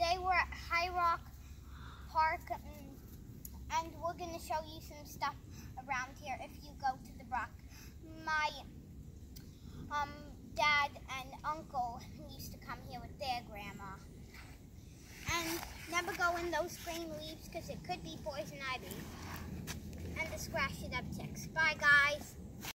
Today we're at High Rock Park, and we're going to show you some stuff around here if you go to the Rock. My dad and uncle used to come here with their grandma. And never go in those green leaves because it could be poison ivy and the scratch it up ticks. Bye guys.